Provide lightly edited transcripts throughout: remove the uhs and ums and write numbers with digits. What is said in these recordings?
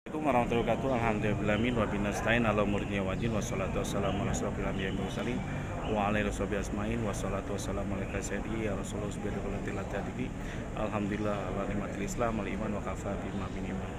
Assalamualaikum warahmatullahi wabarakatuh. Alhamdulillahi wa binastain ala umurnya wajin wassalatu wassalamu ala asrofil anbiya'i wal mursalin wa ala alihi washabihi asmain wassalatu wassalamu ala sayyidi ya rasulullah subhanahu tadiki. Alhamdulillah ala nikmatil islam wal iman wa kafa bima minimal.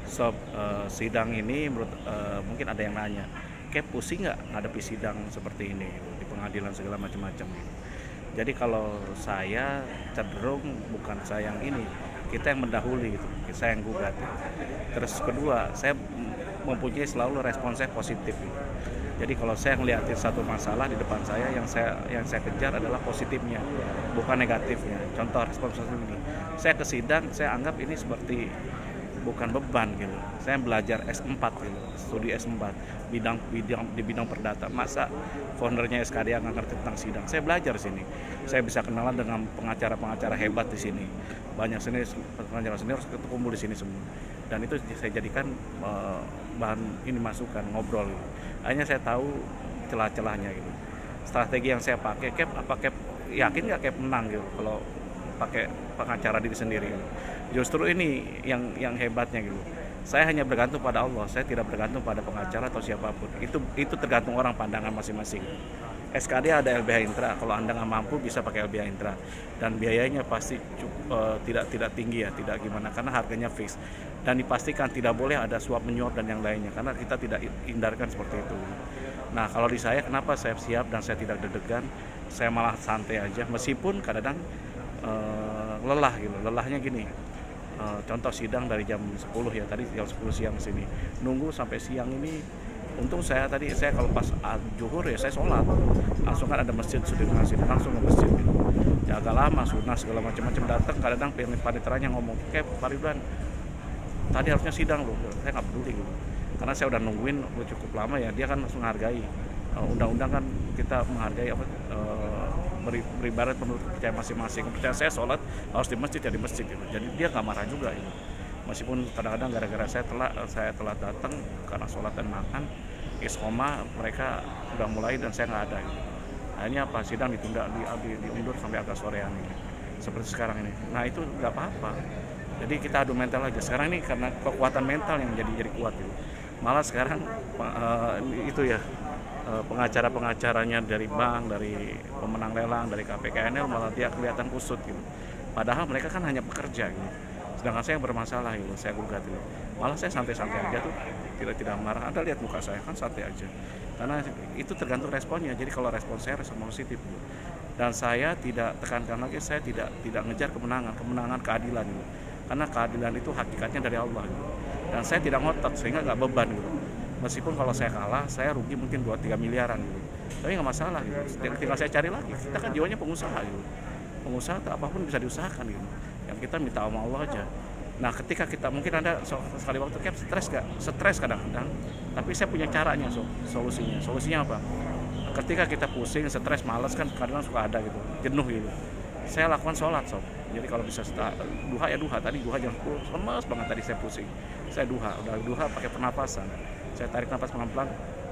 Sidang ini menurut mungkin ada yang nanya, kayak pusing nggak ngadepi sidang seperti ini di pengadilan segala macam-macam. Jadi kalau saya cenderung bukan saya yang ini, kita yang mendahului gitu, saya yang gugat. Terus kedua, saya mempunyai selalu responsnya positif gitu. Jadi kalau saya ngeliatin satu masalah di depan saya, yang saya kejar adalah positifnya, bukan negatifnya. Contoh respons ini, saya ke sidang, saya anggap ini seperti bukan beban gitu. Saya belajar S4 gitu, studi S4 di bidang perdata. Masa foundernya SKD yang nggak ngerti tentang sidang? Saya belajar di sini. Saya bisa kenalan dengan pengacara-pengacara hebat di sini. Banyak pengacara senior kumpul di sini semua. Dan itu saya jadikan bahan ini masukan ngobrol gitu. Akhirnya saya tahu celah-celahnya gitu. Strategi yang saya pakai, yakin nggak menang gitu kalau pakai pengacara diri sendiri gitu. Justru ini yang hebatnya gitu. Saya hanya bergantung pada Allah, saya tidak bergantung pada pengacara atau siapapun. Itu tergantung orang, pandangan masing-masing. SKD ada LBH Intra, kalau Anda nggak mampu bisa pakai LBH Intra, dan biayanya pasti tidak tinggi ya, tidak gimana, karena harganya fix dan dipastikan tidak boleh ada suap menyuap dan yang lainnya, karena kita tidak hindarkan seperti itu. Nah, kalau di saya, kenapa saya siap dan saya tidak deg-degan, saya malah santai aja, meskipun kadang-kadang lelah gitu. Lelahnya gini, contoh sidang dari jam 10 ya, tadi jam 10 siang sini nunggu sampai siang ini. Untung saya kalau pas zuhur ya saya sholat langsung, kan ada masjid Sudirman sini, langsung ke masjid gitu. Ya agak lama, sunnah segala macam-macam datang, kadang paniteranya ngomong, kayak Pak Ridwan tadi harusnya sidang loh. Saya nggak peduli gitu, karena saya udah nungguin cukup lama ya. Dia kan langsung menghargai undang-undang, kan kita menghargai beribarat menurut percaya masing-masing. Percaya saya sholat harus di masjid ya di masjid gitu. Jadi dia nggak marah juga gitu. Meskipun kadang-kadang gara-gara saya telat datang karena sholat dan makan iskoma, mereka udah mulai dan saya nggak ada gitu. Akhirnya apa, sidang ditunda, diundur sampai agak sorean ini, seperti sekarang ini. Nah itu nggak apa-apa. Jadi kita adu mental aja. Sekarang ini karena kekuatan mental yang jadi kuat gitu. Malah sekarang itu ya, pengacaranya dari bank, dari pemenang lelang, dari KPKNL malah dia kelihatan kusut gitu. Padahal mereka kan hanya pekerja gitu. Sedangkan saya yang bermasalah gitu, saya gugat gitu. Malah saya santai-santai aja tuh, tidak marah. Anda lihat muka saya kan santai aja. Karena itu tergantung responnya. Jadi kalau respon saya respon positif gitu. Dan saya tidak tekankan lagi, saya tidak ngejar kemenangan keadilan gitu. Karena keadilan itu hakikatnya dari Allah gitu. Dan saya tidak ngotot sehingga nggak beban gitu. Meskipun kalau saya kalah, saya rugi mungkin 2-3 miliaran gitu. Tapi nggak masalah gitu. Tinggal saya cari lagi. Kita kan jiwanya pengusaha gitu. Pengusaha apapun bisa diusahakan gitu. Yang kita minta sama Allah aja. Nah, ketika kita, mungkin Anda sekali waktu stres kadang-kadang. Tapi saya punya caranya, solusinya. Solusinya apa? Ketika kita pusing, stres, malas, kan kadang suka ada gitu, jenuh gitu. Saya lakukan sholat, Jadi kalau bisa duha ya duha. Tadi duha jam 10, lemas banget tadi saya pusing. Saya udah duha pakai pernapasan. Saya tarik nafas pelan-pelan,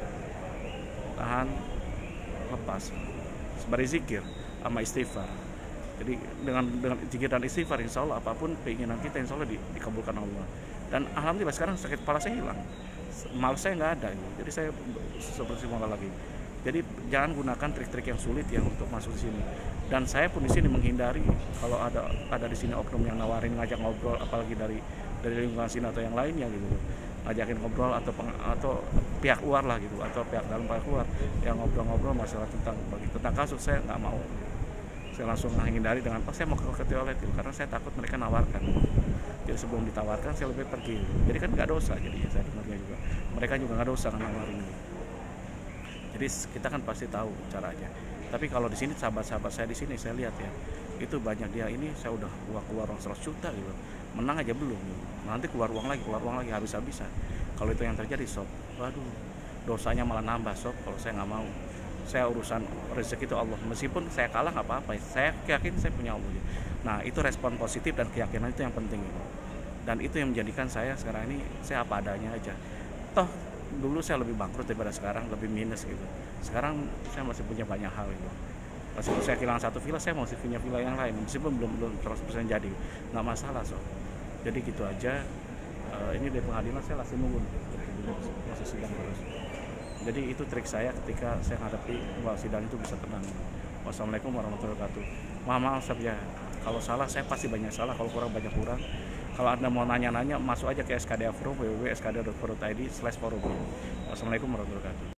tahan, lepas, sembari zikir sama istighfar. Jadi dengan zikir dan istighfar, insya Allah apapun keinginan kita insya Allah dikabulkan Allah. Dan alhamdulillah sekarang sakit kepala saya hilang, malas saya nggak ada. Jadi saya seperti semula lagi. Jadi jangan gunakan trik-trik yang sulit ya untuk masuk di sini. Dan saya pun di sini menghindari kalau ada di sini oknum yang nawarin ngajak ngobrol, apalagi dari lingkungan sini atau yang lainnya gitu, ngajakin ngobrol atau pihak luar lah gitu, atau pihak dalam pihak luar yang ngobrol masalah tentang kasus, saya nggak mau. Saya langsung menghindari dengan saya mau ke toilet gitu, karena saya takut mereka nawarkan. Jadi sebelum ditawarkan saya lebih pergi. Jadi kan nggak dosa, jadi saya dengarnya juga. Mereka juga nggak dosa kan nawarin. Jadi kita kan pasti tahu caranya. Tapi kalau di sini sahabat-sahabat saya di sini saya lihat ya, itu banyak dia ini saya udah keluar uang 100 juta gitu. Menang aja belum gitu. Nanti keluar uang lagi habis-habisan. Kalau itu yang terjadi waduh, dosanya malah nambah kalau saya nggak mau. Saya urusan rezeki itu Allah. Meskipun saya kalah nggak apa-apa. Saya yakin saya punya Allah. Nah itu respon positif dan keyakinan itu yang penting gitu. Dan itu yang menjadikan saya sekarang ini saya apa adanya aja. Toh dulu saya lebih bangkrut daripada sekarang, lebih minus gitu. Sekarang saya masih punya banyak hal gitu. Meskipun saya kehilangan satu villa, saya masih punya villa yang lain. Meskipun belum 100% jadi, nggak masalah Jadi gitu aja. ini dari pengadilan saya langsung nunggu proses sidang terus. Jadi itu trik saya ketika saya menghadapi bahwa sidang itu bisa tenang. Wassalamualaikum warahmatullahi wabarakatuh. Maaf ya, kalau salah saya pasti banyak salah, kalau kurang banyak kurang. Kalau Anda mau nanya-nanya, masuk aja ke SKD Afro, www.skd.forum.id/forum. Wassalamualaikum warahmatullahi wabarakatuh.